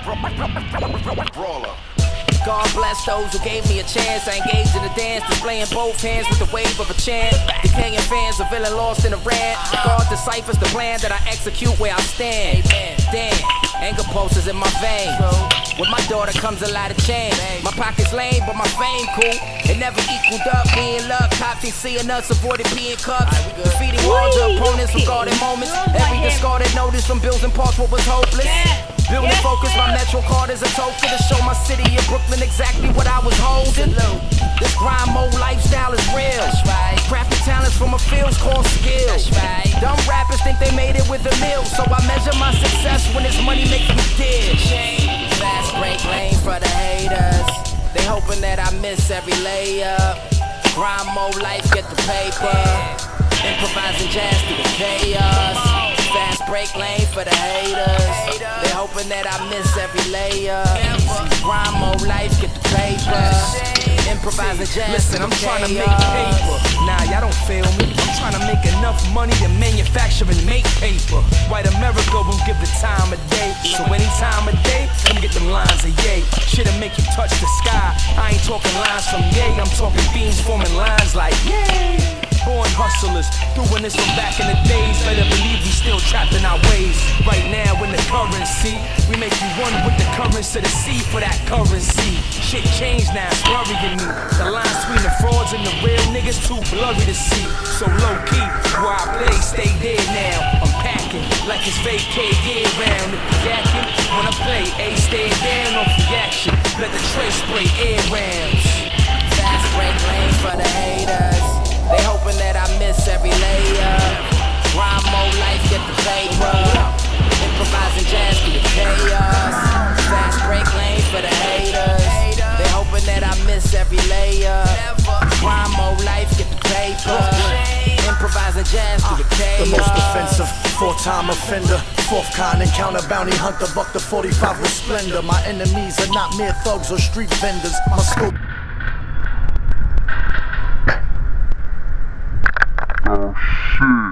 Brawler. God bless those who gave me a chance. I engaged in the dance, displaying both hands with the wave of a chant. Decaying fans, a villain lost in a rant. God deciphers the plan that I execute where I stand. Damn, anger pulses in my veins. With my daughter comes a lot of change. My pocket's lame, but my fame cool. It never equaled up. We in love, cops ain't seeing us, avoided peeing cups. Defeating odds of opponents from guarded moments. Every discarded notice from bills and parts what was hopeless. Building focus, my Metro card is a token to show my city of Brooklyn exactly what I was holding. This grind mode lifestyle is real. Crafting talents from a field's called skill. Dumb rappers think they made it with a meal, so I measure my success when this money makes me dig. Fast break lane for the haters. They hoping that I miss every layup. Grind mode life, get the paper. Improvising jazz through the chaos. Fast break lane for the haters. They hoping that I miss every layup. Grind mode life, get the paper. Improvising jazz. Listen, I'm trying to make paper. Nah, y'all don't feel me. I'm trying to make enough money to manufacture and make paper. White America will give the time of day. So any time of day, come get them lines of yay. Shit'll make you touch the sky. I ain't talking lines from yay. I'm talking beams forming lines like yay. Born hustlers, doing this from back in the days. Better believe we still trapped in our ways. Right now in the currency, we make you one with the currency to see for that currency. Shit changed now, it's worrying me. The line between the frauds and the real niggas too blurry to see. So low key, where I play, stay there now. I'm packing like it's vacay year round. If you yakking, when I play, A stay down off reaction. Let the tray spray air rounds. Fast break lane for the haters. They hoping that I miss every layup. Grind mode life, get the paper. Improvising jazz through the chaos. Fast break lane for the haters. They hoping that I miss every layup. Grind mode life, get the paper. Improvising jazz through the chaos. The most offensive, four-time offender. Fourth kind encounter, bounty hunter, buck the 45 with splendor. My enemies are not mere thugs or street vendors. My scope. Oh shit.